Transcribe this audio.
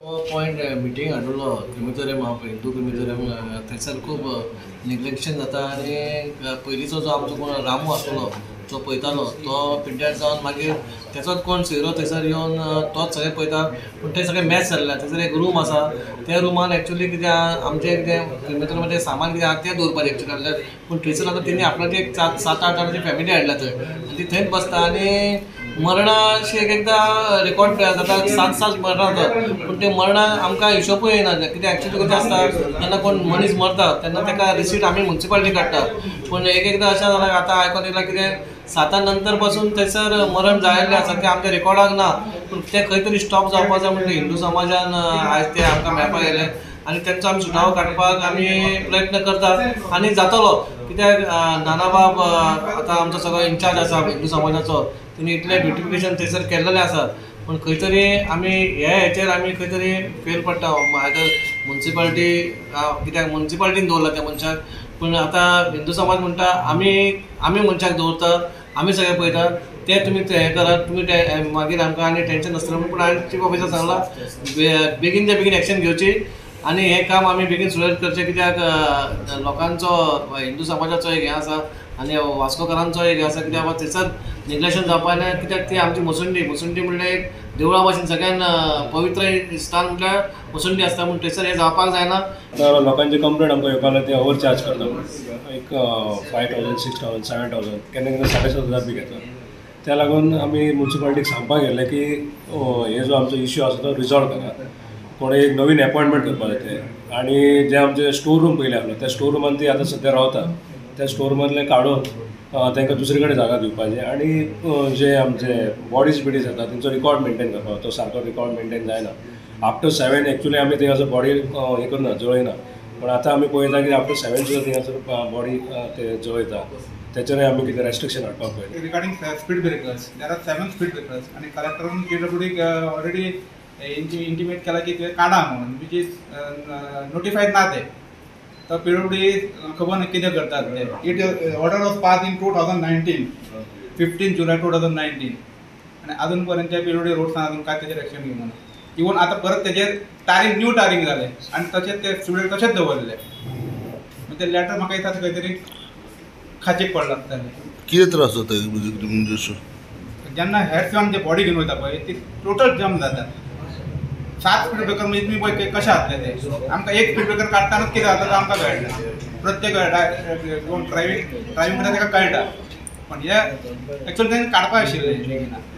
Point meeting हाडलो crematorium हांव Hindu crematorium थंयसर खूब निग्लेक्शन जाता आनी पयलींचो जो आमचो कोण रामू आसलो जो पळयतालो तो पिड्ड्यार जावन मागीर तेचोच कोण सोयरो थंयसर येवन तोच सगळें पळयता पूण तें सगळें मॅच जाल्लें थंयसर एक रूम आसा त्या रुमान एक्चुअली कितें आमचें कितें क्रिमेटोरियमाचें सामान कितें आहा तें दवरपाचें एक्चुअली आहलें पूण थंयसर आतां तेणी आपणाची एक 7-8 जाणांची फॅमिली हाडल्या थंय आनी ती थंयच बसता आनी मरणाशी एकदां रेकॉर्ड जाता 7 मरणां जातात पूण ते मरणां आमकां हिशोबूय येना कित्याक एक्चुअली कितें आसता जेन्ना कोण मनीस मरता तेन्ना ताका रिसीट आमी म्युन्सिपालिटी काडटा पूण एकदां अशें जालां आतां आयकोन येयलां कितें 7 नंतर पासून थंयसर मरण जायल्लें आसा तें आमच्या रेकॉर्डाक ना पूण तें खंय तरी स्टॉप जावपाक जाय म्हणून हिंदू समाजान आयज तें आमकां मेळपाक येयलें आनी तेंचो आमी सुटावो काडपाक आमी प्रयत्न करतात आनी जातलो कित्याक नानाबाब आतां आमचो सगळो इन्चार्ज आसा हिंदू समाजाचो तेणी इतलें ब्युटिफिकेशन थंयसर केल्लेलें आसा पूण खंय तरी आमी हे हेचेर आमी खंय तरी फेल पडटा आयदर म्युन्सिपालिटी कित्याक म्युन्सिपालिटीन दवरला त्या मनशाक पूण आतां हिंदू समाज म्हणटा आमी मनशाक दवरता आमी सगळें पळयता ते तुमी हें करात तुमी मागीर आमकां आनी टेन्शन नासतना पूण हांवें चीफ ऑफिसर सांगलां बेगीनच्या बेगीन एक्शन घेवची आनी हें काम आमी बेगीन सुरळीत करचें कित्याक लोकांचो हिंदू समाजाचो एक हें आसा आनी वास्कोकारांचो एक हें आसा कित्याक बाबा थंयसर निग्लेक्शन जावपा ना कित्याक ती आमची मुसुंडी म्हणल्यार एक देवळा भाशेन सगळ्यान पवित्र स्थान म्हटल्यार मुसुंडी आसता पूण थंयसर हें जावपाक जायना. लोकांचे कंप्लेंट आमकां येवपाक लागले ते ओव्हरचार्ज करता एक 5,000, 6,000, 7,000 केन्ना केन्ना 7,500 बी घेता त्या लागून आमी म्युन्सिपालिटीक सांगपाक गेले की हे जो आमचो इश्यू आसा तो रिजॉल्व करा कोणें एक नवीन अपॉयंटमेंट करपाक जाय ते आनी जे आमचे स्टोर रूम पयले आसलो त्या स्टोर रूमान ती आतां सद्या रावता त्या स्टोर रूमांतलें काडून तांकां दुसरे कडेन जागा दिवपाचें आनी जे आमचे बॉडीज जाता तेंचो रिकॉर्ड मेंटेन करपाक तो सारको रिकॉर्ड मेंटेन जायना आफ्टर 7 एक्चुअली आमी थिंगासर बॉडी हें करना जळयना पूण आतां आमी पळयता की आफ्टर 7 सुद्दां थिंगासर बॉडी ते जळयता त्याच्याने आमी कितें रेस्ट्रिक्शन हाडपाक पळयता. Regarding speed breakers there are 7 speed breakers आनी कलेक्टरान केडब्ल्यूडीक ऑलरेडी इंटिमेट केला की ते काडा म्हणून विच इज नोटिफायड ना ते तो पीडब्ल्यूडी खबर ना कितें करतात ते it order was pass in 2019 15 जुलै 2019 आनी अजून पर्यंत पीडब्ल्यूडी रोड्सान अजून काय तेजेर एक्शन घेवना इवन आतां परत तेजेर न्यू टारींग जालें आनी तशेंच ते स्टुडंट तशेंच दवरले ते लेटर म्हाका दिसता खंय तरी खाचेक पडला कितें त्रास जाता म्हणजे जेन्ना हेड्स आमचे बॉडी घेवन वयता पळय ती टोटल जम जाता 7 स्पीड ब्रेकर म्हणजे तुमी पळय कशें जातले ते आमकां एक स्पीड ब्रेकर काडटानूच कितें जाता तो आमकां कळटा प्रत्येक कोण ड्रायव्हिंग करता ताका कळटा पण हे एक्चुअली तेणें काडपाक आशिल्लें बेगिना